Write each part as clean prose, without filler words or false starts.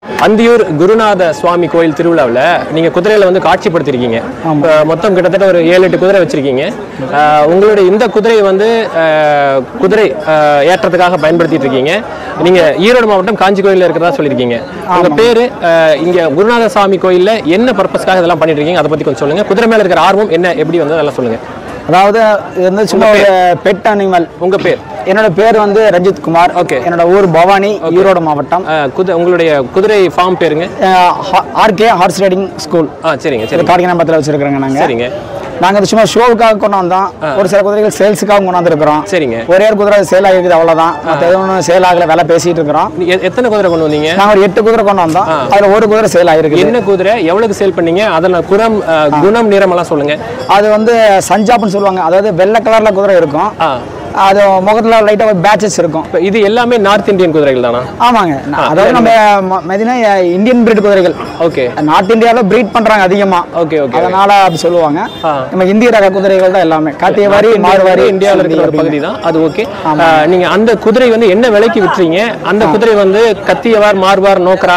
அந்தியூர் குருநாத சுவாமி கோயில் திருவிழாவில் நீங்கள் குதிரையில் வந்து காட்சிப்படுத்திருக்கீங்க. மொத்தம் கிட்டத்தட்ட ஒரு 7-8 குதிரை வச்சுருக்கீங்க. உங்களுடைய இந்த குதிரையை வந்து குதிரை ஏற்றத்துக்காக பயன்படுத்திட்டு இருக்கீங்க. நீங்கள் ஈரோடு மாவட்டம் காஞ்சி கோயிலில் இருக்கிறதா சொல்லியிருக்கீங்க. உங்கள் பேர் இங்கே குருநாத சுவாமி கோயிலில் என்ன பர்பஸ்க்காக இதெல்லாம் பண்ணிட்டு இருக்கீங்க, அதை பற்றி கொஞ்சம் சொல்லுங்கள். குதிரை மேலே இருக்கிற ஆர்வம் என்ன, எப்படி வந்து அதெல்லாம் சொல்லுங்கள். அதாவது இது வந்து சும்மா ஒரு பெட் அனிமல். உங்கள் பேர்? என்னோட பேர் வந்து ரஞ்சித் குமார். ஓகே. என்னோட ஊர் பவானி, ஈரோடு மாவட்டம். உங்களுடைய குதிரை ஃபார்ம் பேருங்க? RK horse riding school. சரிங்க சரி. காடிகனம்பத்தில் வச்சிருக்கிறோங்க நாங்கள். சரிங்க. நாங்கள் சும்மா ஷோவுக்காக கொண்டு வந்தோம். ஒரு சில குதிரைகள் சேல்ஸுக்காக கொண்டு வந்துருக்கிறோம். சரிங்க. ஒரே ஒரு குதிரை சேல் ஆகிருக்குது, அவ்வளோதான். மற்ற எதுவும் சேல் ஆகல, வேலை பேசிட்டு இருக்கிறோம். எத்தனை குதிரை கொண்டு வந்தீங்க? நாங்கள் ஒரு 8 குதிரை கொண்டு வந்தோம். அதில் ஒரு குதிரை சேல் ஆகிருக்கு. என்ன குதிரை, எவ்வளவுக்கு சேல் பண்ணீங்க, அதில் குணம் நிறம் எல்லாம் சொல்லுங்க. அது வந்து சஞ்சாப்னு சொல்லுவாங்க. அதாவது வெள்ளை கலர்ல குதிரை இருக்கும். அது முகத்துல லைட்டா பேட்சஸ் இருக்கும். இது எல்லாமே நார்த் இந்தியன் குதிரைகள் தானா? ஆமாங்க. அதாவது நம்ம மெதினா இந்தியன் பிரீட் குதிரைகள். ஓகே. நார்த் இந்தியாவில் பிரீட் பண்றாங்க அதிகமா. Okay okay. அதனால அப்படி சொல்லுவாங்க. நம்ம இந்திய ரக குதிரைகள் தான் எல்லாமே. காத்தியவாரி மார்வாரி இந்தியாவில் இருக்கிற ஒரு பகுதி தான் அது. ஓகே. நீங்க அந்த குதிரை வந்து என்ன விலைக்கு விட்டுறீங்க? அந்த குதிரை வந்து கத்தியவார், மார்வார், நோக்கரா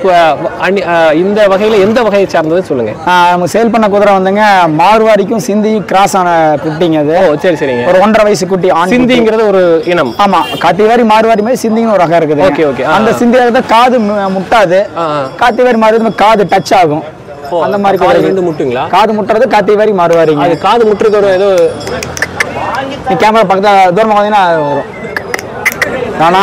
இந்த வகையில எந்த வகையை சார்ந்தது சொல்லுங்க. நம்ம சேல் பண்ண குதிரை வந்துங்க மார்வாரிக்கும் சிந்தியும் கிராஸ் ஆன குட்டிங்க. அது சரி சரிங்க. ஒரு 1.5 வயசு குட்டி. சிந்திங்கிறது ஒரு இனம். ஆமா. காத்திவாரி மார்வாரி மாதிரி சிந்தின்னு ஒரு ரகம் இருக்குது. Okay okay. அந்த சிந்தியால காது முட்டாது. காத்திவாரி மார்வாரி காது டச் ஆகும். அந்த மாதிரி குதிரை வந்து முட்டுங்களா? காது முட்டுறது காத்திவாரி மார்வாரிங்க. அது காது முட்டுறது ஒரு ஏதோ கேமரா பக்கத்துல தூரமா வந்தீங்கன்னா வரும். ஆனா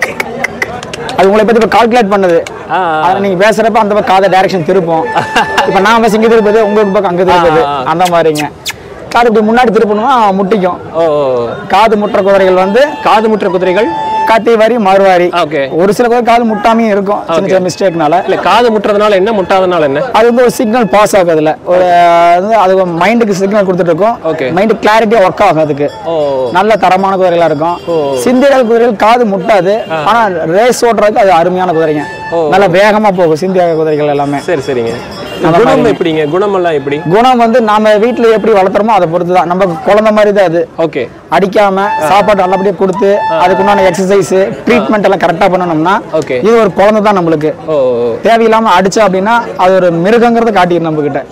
அது உங்களை பத்தி இப்ப கால்குலேட் பண்ணுது. நீங்க பேசுறப்ப அந்த பக்கம் காதை டைரக்ஷன் திருப்போம். இப்ப நான் பஸ் இங்க திருப்பது, உங்களுக்கு பக்கம் அங்க திருப்பது, அந்த மாதிரிங்க. காது இப்படி முன்னாடி திருப்பணுமா முட்டிக்கும். காது முட்டுற குதிரைகள் வந்து காத்திவாரி மார்வாரி. ஒரு சில குதிரை காது முட்டாமையும் இருக்கும், சின்ன சின்ன மிஸ்டேக்னால. இல்ல காது முட்டுறதுனால என்ன, முட்டாதனால என்ன? அது வந்து ஒரு சிக்னல் பாஸ் ஆகும். அதுல ஒரு அது மைண்டுக்கு சிக்னல் கொடுத்துட்டு இருக்கும். மைண்டு கிளாரிட்டியா ஒர்க் ஆகும். அதுக்கு நல்ல தரமான குதிரைகளா இருக்கும். சிந்திய குதிரைகள் காது முட்டாது, ஆனா ரேஸ் ஓட்டுறதுக்கு அது அருமையான குதிரைங்க. நல்ல வேகமா போகும் சிந்திய குதிரைகள் எல்லாமே. சரி சரிங்க. குணம் எப்படிங்க? குணம் எல்லாம் எப்படி? குணம் வந்து நாம வீட்டுல எப்படி வளர்த்துறோமோ அதை பொறுத்து தான். நம்ம குழந்தை மாதிரி தான் அது. ஓகே. அடிக்காம சாப்பாடு நல்லபடியா கொடுத்து அதுக்குண்டான எக்ஸசைஸ் ட்ரீட்மெண்ட் எல்லாம் கரெக்டா பண்ணணும்னா இது ஒரு குழந்தை தான் நம்மளுக்கு. தேவையில்லாம அடிச்சா அப்படின்னா அது ஒரு மிருகங்கிறத காட்டிடும் நம்ம கிட்ட.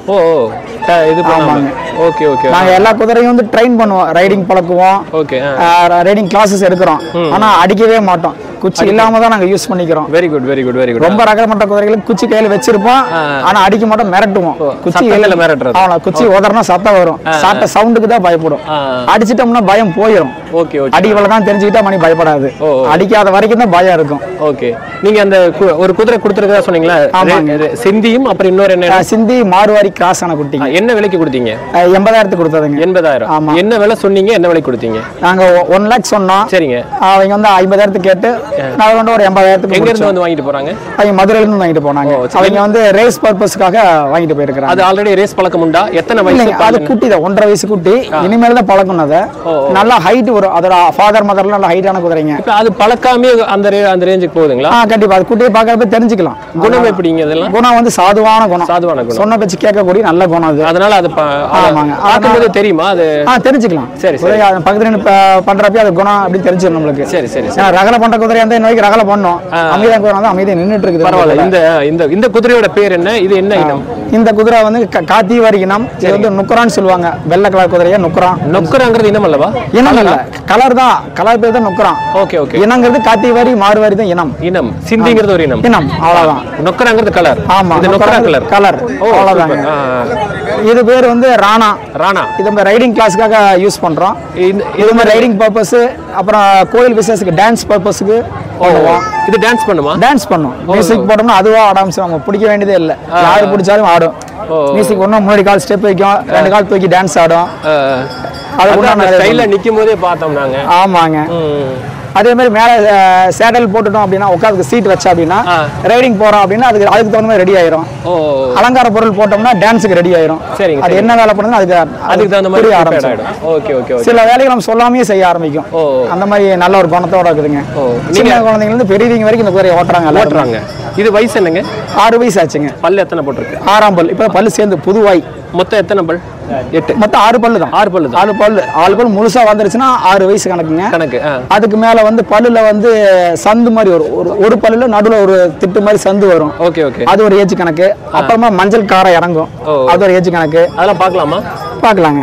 Okay okay. நாங்க எல்லா குதிரையும் வந்து ட்ரெயின் பண்ணுவோம், ரைடிங் பழக்குவோம். ஓகே. ரைடிங் கிளாஸஸ் எடுக்கிறோம். ஆனா அடிக்கவே மாட்டோம். குச்சி இல்லாம தான் நாங்க யூஸ் பண்ணிக்கிறோம். Very good very good very good. ரொம்ப ரகமற்ற குதிரைகளுக்கு குச்சி கையில வச்சிருப்போம், ஆனா அடிக்க மாட்டோம், மிரட்டுவோம். குச்சி கையில மிரட்டுறது. அவ்வளவு குச்சி உதறனா சத்தம் வரும். சாட்ட சவுண்டுக்கு தான் பயப்படும். அடிச்சிட்டோம்னா பயம் போயிடும். Okay okay. அடி இவ்வளவுதான் தெரிஞ்சுக்கிட்டா மணி பயப்படாது. அடிக்காத வரைக்கும் தான் பயம் இருக்கும். ஓகே. நீங்க அந்த ஒரு குதிரை கொடுத்துருக்கா சொன்னீங்களா? சிந்தியும் அப்புறம் இன்னொரு என்ன? சிந்தி மார்வாரி கிராஸ் ஆன குட்டி. என்ன விலைக்கு கொடுத்தீங்க? 80,000 கொடுத்ததுங்க. 80,000. ஆமா. என்ன விலை சொன்னீங்க, என்ன விலைக்கு கொடுத்தீங்க? நாங்க 1 லட்சம் சொன்னோம். சரிங்க. அவங்க வந்து 50,000 கேட்டு நான் வந்து ஒரு 80,000. எங்க இருந்து வந்து வாங்கிட்டு போறாங்க? அவங்க மதுரையில இருந்து வாங்கிட்டு போனாங்க. அவங்க வந்து ரேஸ் பர்பஸ்க்காக வாங்கிட்டு போயிருக்காங்க. அது ஆல்ரெடி ரேஸ் பழக்கம் உண்டா? எத்தனை வயசு? அது குட்டி தான், 1.5 வயசு குட்டி. இனிமேல் தான் பழக்கணும். அதை நல்லா ஹைட் வரும். அதோட ஃபாதர் மதர்ல நல்ல ஹைட்டான குதிரைங்க. அது பழக்காமே அந்த ரேஞ்சுக்கு போகுதுங்களா? கண்டிப்பா. அது குட்டியை பார்க்கறப்ப தெரிஞ்சுக்கலாம். குணம் எப்படிங்க? இதெல்லாம் குணம் வந்து சாதுவான குணம். சாதுவான குணம். சொன்ன பேச்சு கேட்கக்கூடிய நல்ல குணம் அது. அதனால அது பார்க்கும்போது தெரியுமா? அது தெரிஞ்சுக்கலாம். சரி சரி. பக்கத்துல பண்றப்ப அது குணம் அப்படி தெரிஞ்சிடும் நம்மளுக்கு. சரி சரி. ரகல பண்ற குதிரை அந்த நோய்க்கு ரகல பண்ணோம். அமைதியா குதிரை வந்து அமைதியா நின்னுட்டு இருக்குது. பரவாயில்ல. இந்த குதிரையோட பேர் என்ன? இது என்ன இனம்? இந்த குதிரை வந்து காத்திவாரி இனம். இது வந்து நுக்கரான்னு சொல்லுவாங்க. வெள்ளை கலர் குதிரையா நுக்கரான். நுக்கராங்கிறது இனம் அல்லவா? இனம் இல்ல, கலர் தான். கலர் பேர் தான் நுக்கரான். Okay okay. இனங்கிறது காத்திவாரி மார்வாரி தான் இனம். இனம். சிந்திங்கிறது ஒரு இனம். இனம் அவ்வளவுதான். நுக்கராங்கிறது கலர். ஆமா. இது நுக்கரா கலர். கலர் அவ்வளவுதான். இது பேர் வந்து ராணா. ராணா. இது நம்ம ரைடிங் கிளாஸ்க்காக யூஸ் பண்றோம். இது மாதிரி ரைடிங் பர்பஸ், அப்புறம் கோயில் விசேஷத்துக்கு டான்ஸ் பர்பஸ்க்கு போடுவோம். இது டான்ஸ் பண்ணுமா? டான்ஸ் பண்ணும். மியூசிக் போட்டோம்னா அதுவா ஆடாம அவங்க பிடிக்க வேண்டியதே இல்லை. யாரு பிடிச்சாலும் ஆடும். மியூசிக் ஒன்றும் முன்னாடி கால் ஸ்டெப் வைக்கும், 2 கால் தூக்கி டான்ஸ் ஆடும். அது ஸ்டைல்ல நிக்கும் போதே பார்த்தோம் நாங்க. ஆமாங்க. அதே மாதிரி மேல சேடல் போட்டுட்டோம் அப்படின்னா, உட்காந்துக்கு சீட் வச்சா அப்படின்னா ரைடிங் போறோம் அப்படின்னா அதுக்கு தகுந்த மாதிரி ரெடி ஆயிரும். அலங்கார பொருள் போட்டோம்னா டான்ஸுக்கு ரெடி ஆயிரும். அது என்ன வேலை பண்ணுதுன்னு அதுக்கு தகுந்த மாதிரி ஆரம்பிச்சிடும். Okay okay. சில வேலைகள் நம்ம சொல்லாமே செய்ய ஆரம்பிக்கும். அந்த மாதிரி நல்ல ஒரு குணத்தோட இருக்குதுங்க. சின்ன குழந்தைங்க இருந்து பெரியவங்க வரைக்கும் இந்த குதிரையை ஓட்டுறாங்க. இது வயசு என்னங்க? 6 வயசு ஆச்சுங்க. பல்லு எத்தனை போட்டிருக்கு? 6ஆம் பல். இப்ப பல்லு சேர்ந்து புதுவாய். மொத்தம் எத்தனை பல்? 8 மொத்தம் 6 பல்லு தான். 6 பல்லு 6 பல்லு முழுசா வந்துருச்சுன்னா 6 வயசு கணக்குங்க. கணக்கு. அதுக்கு மேல வந்து பல்லுல வந்து சந்து மாதிரி வரும். ஒரு பல்லுல நடுவுல ஒரு திட்டு மாதிரி சந்து வரும். Okay okay. அது ஒரு ஏஜ் கணக்கு. அப்புறமா மஞ்சள் காரம் இறங்கும். அது ஒரு ஏஜ் கணக்கு. அதெல்லாம் பார்க்கலாமா? பார்க்கலாங்க.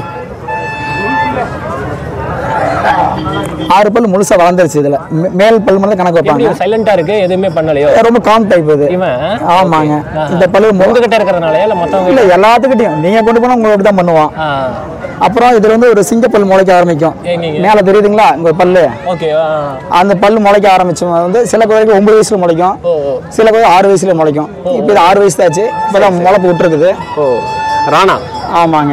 6 பல்லு முழுசா வளர்ந்துருச்சு. இதுல மேல் பல்லு மட்டும் கணக்கு வைப்பாங்க. சைலண்டா இருக்கு, எதுவுமே பண்ணலையோ? ரொம்ப காம் டைப் இது. ஆமாங்க. இந்த பல்லு உங்ககிட்ட இருக்கறனால இல்ல மத்தவங்க இல்ல எல்லாத்துக்கிட்டையும் நீங்க கொண்டு போனா உங்களுக்கு தான் பண்ணுவான். அப்புறம் இதுல வந்து ஒரு சிங்கப்பல் முளைக்க ஆரம்பிக்கும். மேல தெரியுதுங்களா உங்க பல்லு? ஓகே. அந்த பல்லு முளைக்க ஆரம்பிச்சு வந்து சில குதிரைக்கு 9 வயசுல முளைக்கும், சில குதிரை 6 வயசுல முளைக்கும். இப்போ இது 6 வயசு தாச்சு, இப்பதான் முளைப்பு விட்டுருக்குது. ராணா. ஆமாங்க.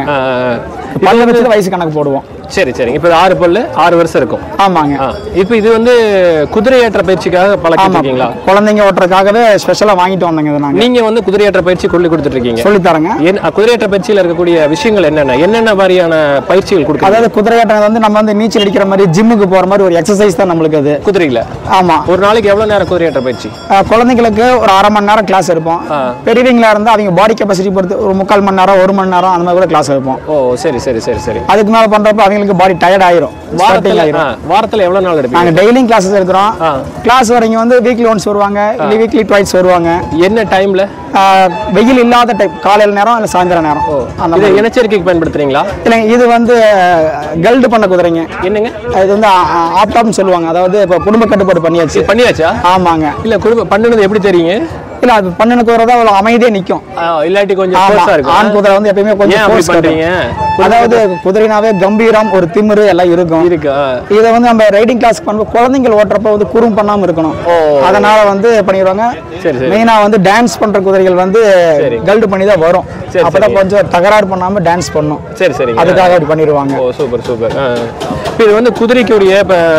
பல்ல வச்சு வயசு கணக்கு போடுவோம். சரி சரி. இப்போ 6 பல்லு 6 வருஷம் இருக்கும். ஆமாங்க. இப்போ இது வந்து குதிரையேற்ற பயிற்சிக்காக பழக்கிட்டீங்களா? குழந்தைங்க ஓட்டுறதுக்காகவே ஸ்பெஷலா வாங்கிட்டு வந்தாங்க. இதை நாங்க. நீங்க வந்து குதிரையேற்ற பயிற்சி சொல்லி கொடுத்துட்டு இருக்கீங்க? சொல்லி தரங்க. குதிரையேற்ற பயிற்சியில் இருக்கக்கூடிய விஷயங்கள் என்னென்ன மாதிரியான பயிற்சிகள் கொடுக்குறீங்க? அதாவது குதிரையேற்றம் வந்து நம்ம வந்து நீச்சல் அடிக்கிற மாதிரி ஜிம்முக்கு போற மாதிரி ஒரு எக்ஸசைஸ் தான் நம்மளுக்கு அது குதிரையில. ஆமா. ஒரு நாளைக்கு எவ்வளவு நேரம் குதிரையேற்ற பயிற்சி? குழந்தைங்களுக்கு ஒரு 1/2 மணி நேரம் கிளாஸ் இருப்போம். பெரியவங்களா இருந்தா அவங்க பாடி கெப்பாசிட்டி பொறுத்து ஒரு 3/4 மணி நேரம் 1 மணி நேரம் அந்த மாதிரி கூட கிளாஸ் வைப்போம். ஓ சரி சரி சரி சரி. அதுக்கு மேல பண்றப்ப அவங்களுக்கு பாடி டயர்ட் ஆயிரும். வாரத்துல எவ்வளவு நாள் எடுப்பீங்க? நாங்க டெய்லியும் கிளாஸஸ் எடுக்கிறோம். கிளாஸ் வரீங்க வந்து வீக்லி ஒன்ஸ் வருவாங்க, இல்ல வீக்லி ட்வைஸ் வருவாங்க. என்ன டைம்ல? வெயில் இல்லாத டைம், காலையில நேரம் இல்ல சாயந்தரம் நேரம். இது இனச்சேர்க்கைக்கு பயன்படுத்துறீங்களா? இல்லைங்க, இது வந்து கல்டு பண்ண குதிரைங்க. என்னங்க இது வந்து ஆப்டாப்னு சொல்லுவாங்க. அதாவது இப்ப குடும்ப கட்டுப்பாடு பண்ணியாச்சா? ஆமாங்க. இல்ல குடும்ப பண்ணுனது எப்படி தெரியுங்க? இல்ல அது பண்ணின குதிரை தான் அவ்வளவு அமைதியா நிக்கும். இல்லாட்டி கொஞ்சம் ஃபோர்ஸா இருக்கும். ஆண் குதிரை வந்து எப்பவுமே கொஞ்சம் ஃபோர்ஸ் பண்றீங்க. அதாவது குதிரைனாவே கம்பீரம், ஒரு திமிரு எல்லாம் இருக்கும். இத வந்து நம்ம ரைடிங் கிளாஸ் பண்ணும்போது குழந்தைகள் ஓட்டுறப்ப வந்து குறும் பண்ணாம இருக்கணும். அதனால வந்து பண்ணிடுவாங்க. மெயினா வந்து டான்ஸ் பண்ற குதிரைகள் வந்து கல்டு பண்ணி தான் வரும். அப்பதான் கொஞ்சம் தகராறு பண்ணாம டான்ஸ் பண்ணும். சரி சரி. அதுக்காக அப்படி பண்ணிடுவாங்க. Super super. இது வந்து குதிரைக்குரிய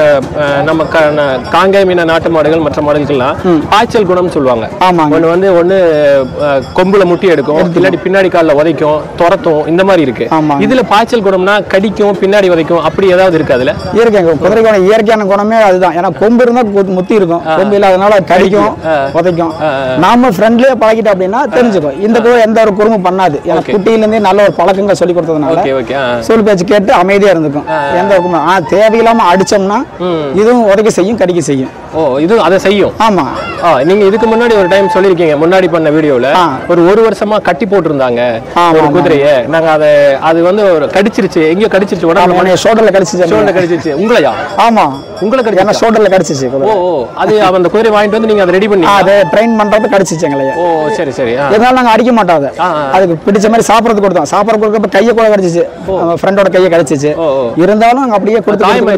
நம்ம காங்கேய மீன நாட்டு மாடுகள் மற்ற மாடுகளுக்கெல்லாம் பாய்ச்சல் குணம் சொல்லுவாங்க. ஒண்ணு கொம்புல முட்டி எடுக்கும், இல்லாட்டி பின்னாடி காலில் உதைக்கும், துரத்தும், இந்த மாதிரி இருக்கு. இதுல பாய்ச்சல் குணம்னா கடிக்கும், பின்னாடி உதைக்கும், அப்படி ஏதாவது இருக்கு? அதுல இயற்கை குதிரைக்கான இயற்கையான குணமே அதுதான். ஏன்னா கொம்பு இருந்தா முத்தி இருக்கும், கொம்பு இல்லாதனால கடிக்கும், உதைக்கும். நாம ஃப்ரெண்ட்லியா பழகிட்டோம் அப்படின்னா தெரிஞ்சுக்கும் இந்த குதிரை எந்த ஒரு குறும்பும் பண்ணாது. ஏன்னா குட்டியில இருந்தே நல்ல ஒரு பழக்கங்களை சொல்லி கொடுத்ததுனால சொல் பேச்சு கேட்டு அமைதியா இருந்துக்கும். எந்த தேவையில்லாம அடிச்சோம்னா இதுவும் உதைக்க செய்யும், கடிக்க செய்யும். ஓ இது அதை செய்யும். ஆமா. நீங்க இதுக்கு முன்னாடி ஒரு டைம் சொல்லிருக்கீங்க, முன்னாடி பண்ண வீடியோல ஒரு வருஷமா கட்டி போட்டிருந்தாங்க ஒரு குதிரையை. நாங்க அது வந்து ஒரு கடிச்சிருச்சு, எங்கயோ கடிச்சிருச்சு, உடம்புல ஷோல்டர்ல கடிச்சிருச்சு. உங்களையா? ஆமா உங்களுக்கு கடிச்சு ஷோல்டர்ல கடிச்சிருச்சு. ஓ அது அந்த குதிரை வாங்கிட்டு வந்து நீங்க அதை ரெடி பண்ணி அதை ட்ரெயின் பண்றப்ப கடிச்சிச்சு எங்களைய. ஓ சரி சரி. இதனால நாங்க அடிக்க மாட்டோம். அதுக்கு பிடிச்ச மாதிரி சாப்பிடறது கொடுத்தோம். சாப்பிட கொடுக்கப்ப கையை கூட கடிச்சிச்சு, ஃப்ரெண்டோட கையை கடிச்சிச்சு. இருந்தாலும் நாங்க அப்படியே கொடுத்து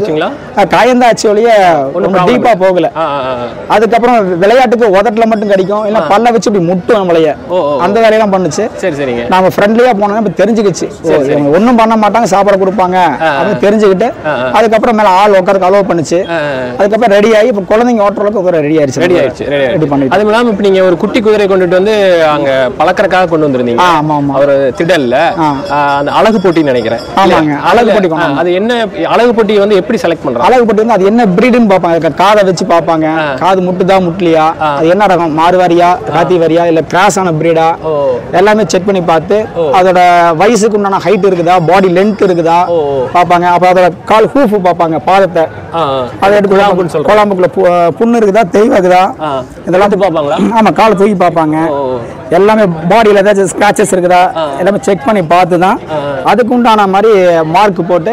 காயம் தான் ஆச்சு, ஒழிய டீப்பா போகல. அதுக்கப்புறம் விளையாட்டுக்கு உதட்டல மட்டும் கடிக்கும், இல்ல பல்ல வச்சு இப்படி முட்டும் நம்மளைய. அந்த வேலையெல்லாம் பண்ணுச்சு. சரி சரிங்க. நாம ஃப்ரெண்ட்லியா போனோம்னா இப்ப தெரிஞ்சுக்கிச்சு ஒன்னும் பண்ண மாட்டாங்க, சாப்பாடு கொடுப்பாங்க அப்படின்னு தெரிஞ்சுக்கிட்டு அதுக்கப்புறம் மேல ஆள் உட்காருக்கு அலோவ் பண்ணுச்சு. அதுக்கப்புறம் ரெடி ஆகி இப்ப குழந்தைங்க ஓட்டுறதுக்கு ரெடி ஆயிடுச்சு. அது இல்லாம இப்ப நீங்க ஒரு குட்டி குதிரை கொண்டுட்டு வந்து அங்க பழக்கறதுக்காக கொண்டு வந்திருந்தீங்க. ஆமா ஆமா. ஒரு திடல்ல அந்த அழகு போட்டின்னு நினைக்கிறேன். ஆமாங்க, அழகு போட்டி. அது என்ன அழகு போட்டி வந்து எப்படி செலக்ட் பண்றாங்க? அழகு போட்டி வந்து அது என்ன பிரீடுன்னு பாப்பாங்க, காதை வச்சு பாப்பாங்க, காது முட்டுதா முட்லியா, அது என்ன ரகம், மாறுவாரியா ராத்தி வாரியா இல்ல கிராஸ் ஆன பிரீடா, எல்லாமே செக் பண்ணி பார்த்து அதோட வயசுக்கு உண்டான ஹைட் இருக்குதா, பாடி லென்த் இருக்குதா பாப்பாங்க. அப்ப அதோட கால் ஹூஃப் பாப்பாங்க, பாதத்தை அதை எடுத்து கோலாம்புக்குள்ள புண்ணு இருக்குதா, தெய்வாக்குதா, இதெல்லாம் பாப்பாங்களா? ஆமா, கால் தூக்கி பாப்பாங்க. எல்லாமே பாடியில ஏதாச்சும் ஸ்கிராச்சஸ் இருக்குதா எல்லாமே செக் பண்ணி பார்த்து தான் அதுக்கு உண்டான மாதிரி மார்க் போட்டு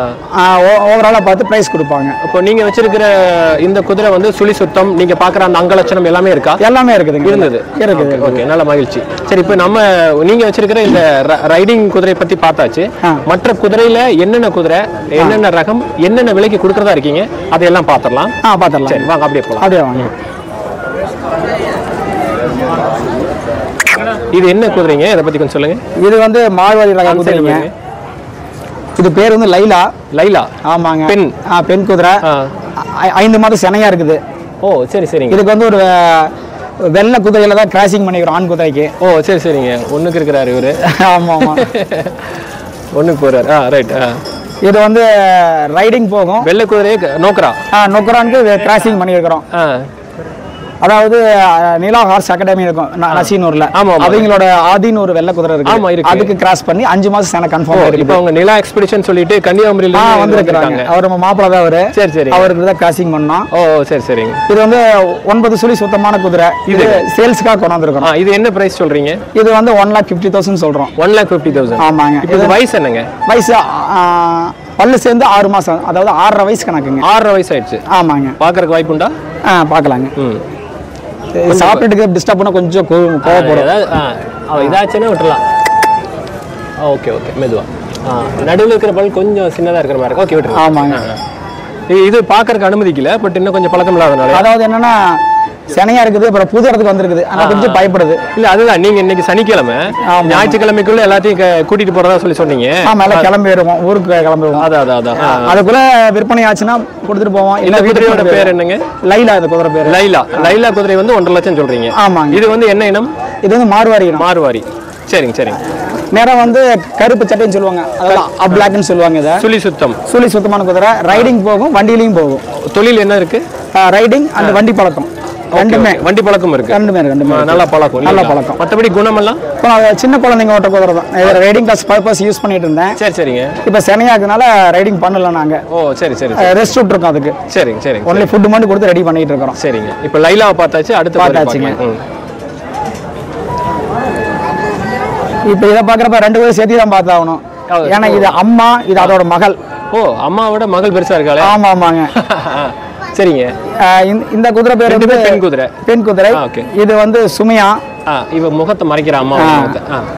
ஓவராலா பார்த்து பிரைஸ் கொடுப்பாங்க. இப்போ நீங்க வச்சிருக்கிற இந்த குதிரை வந்து சுழி சுத்தம், நீங்க பாக்குற அந்த அங்கலட்சணம் எல்லாமே இருக்கா? எல்லாமே இருக்குது. இருக்குது. ஓகே, நல்ல மகிழ்ச்சி. சரி, இப்போ நீங்க வச்சிருக்கிற இந்த ரைடிங் குதிரை பத்தி பார்த்தாச்சு. மற்ற குதிரையில என்னென்ன குதிரை, என்னென்ன ரகம், என்னென்ன விலைக்கு கொடுக்கறதா இருக்கீங்க அதையெல்லாம் பார்த்துடலாம். பார்த்துடலாம். சரி வாங்க, அப்படியே போகலாம். அப்படியே வாங்க. இது என்ன குதிரைங்க, இதை பத்தி கொஞ்சம் சொல்லுங்க. இது வந்து மார்வாடி ரக குதிரைங்க. இது பேர் வந்து லைலா. லைலா? ஆமாங்க. பெண் குதிரை. 5 மாதம் செனையா இருக்குது. ஓ சரி சரிங்க. இதுக்கு வந்து ஒரு வெள்ளை குதிரையில தான் கிராசிங் பண்ணிக்கிறோம் ஆண் குதிரைக்கு. ஓ சரி சரிங்க. ஒண்ணுக்கு இருக்கிறாரு இவரு. ஆமா ஆமா, ஒண்ணுக்கு போறாரு. ரைட். இது வந்து ரைடிங் போகும். வெள்ளை குதிரையை நோக்கரா நோக்கரான்னு கிராசிங் பண்ணியிருக்கிறோம். அதாவது நிலா ஹார்ஸ் அகாடமி இருக்கும் நசீனூர்ல. அவங்களோட ஆதின்னு ஒரு வெள்ளை குதிரை இருக்கு. அதுக்கு கிராஸ் பண்ணி 5 மாசம் சேனை கன்ஃபார்ம் ஆயிருக்கு. இப்போ அவங்க நிலா எக்ஸ்பெடிஷன் சொல்லிட்டு கன்னியாகுமரியில வந்திருக்காங்க. அவர் நம்ம மாப்பிள்ளை தான் அவரு. சரி சரி. அவருக்கு தான் கிராசிங் பண்ணோம். ஓ சரி சரிங்க. இது வந்து 9 சுழி சுத்தமான குதிரை. இது சேல்ஸ்க்காக கொண்டாந்துருக்கோம். இது என்ன பிரைஸ் சொல்றீங்க? இது வந்து 1,50,000 சொல்றோம். 1,50,000. ஆமாங்க. இது வயசு என்னங்க? வயசு பல்லு சேர்ந்து 6 மாசம், அதாவது 6.5 வயசு கணக்குங்க. 6.5 வயசு ஆயிடுச்சு. ஆமாங்க. பாக்குறதுக்கு வாய்ப்பு உண்டா? பார்க்கலாங்க. சாப்பிட்டுட்டு டிஸ்டர்ப் பண்ண கொஞ்சம் கோவப்படும். இதாச்சுன்னா விட்டுலாம். ஓகே ஓகே, மெதுவா. நடுவில் இருக்கிற பல் கொஞ்சம் சின்னதாக இருக்கிற மாதிரி இருக்கு. ஓகே விட்டுரு. ஆமாங்க. இது பார்க்கறதுக்கு அனுமதிக்கல, பட் இன்னும் கொஞ்சம் பழக்கம் இல்லாதனால. அதாவது என்னன்னா சனியா இருக்குது, அப்புறம் புது இடத்துக்கு வந்திருக்குது, ஆனா கொஞ்சம் பயப்படுது. இல்ல அதுதான், நீங்க இன்னைக்கு சனிக்கிழமை ஞாயிற்றுக்கிழமைக்குள்ள எல்லாத்தையும் கூட்டிட்டு போறதா சொல்லி ஆமா, எல்லாம் கிளம்பிடுவோம், ஊருக்கு கிளம்பிடுவோம். அதுக்குள்ள விற்பனை ஆச்சுன்னா கொடுத்துட்டு போவோம். இந்த குதிரையோட பேர் என்னங்க? லைலா. இந்த குதிரை பேர் லைலா. லைலா குதிரை வந்து 1.5 லட்சம் சொல்றீங்க. ஆமாங்க. இது வந்து என்ன இனம்? இது வந்து மார்வாரி இனம். மார்வாரி. சரிங்க சரிங்க. நேரம் வந்து கருப்பு சட்டைன்னு சொல்லுவாங்க, அதாவது அப்ளாக்னு சொல்லுவாங்க. இதை சுழி சுத்தமான குதிரை. ரைடிங் போகும், வண்டியிலையும் போகும். தொழில் என்ன இருக்கு? ரைடிங் அண்ட் வண்டி பழக்கம் ரெண்டுமே. வண்டி பழக்கம் இருக்கு. ரெண்டுமே நல்லா பழக்கம். நல்ல பழக்கம். மற்றபடி குணம் எல்லாம் சின்ன குழந்தைங்க ஓட்ட குதிரை தான். ரைடிங் கிளாஸ் பர்பஸ் யூஸ் பண்ணிட்டு இருந்தேன். சரி சரிங்க. இப்போ சனியாக்குனால ரைடிங் பண்ணல நாங்க. ஓ சரி சரி. ரெஸ்ட் விட்டுருக்கோம் அதுக்கு. சரிங்க சரிங்க. ஒன்லி ஃபுட் மட்டும் கொடுத்து ரெடி பண்ணிட்டு இருக்கோம். சரிங்க. இப்போ லைலாவை பார்த்தாச்சு, அடுத்து பார்த்தாச்சுங்க. இப்போ இதை பார்க்குறப்ப 2 பேரும் சேர்த்து தான் பார்த்தாகணும். ஏன்னா இது அம்மா, இது அதோட மகள். ஓ, அம்மாவோட மகள் பெருசா இருக்காளே. ஆமா ஆமாங்க. சரிங்க. இந்த குதிரை பேர் வந்து பெண் குதிரை. பெண் குதிரை. இது வந்து சுமையா. இவ முகத்தை மறைக்கிற அம்மா.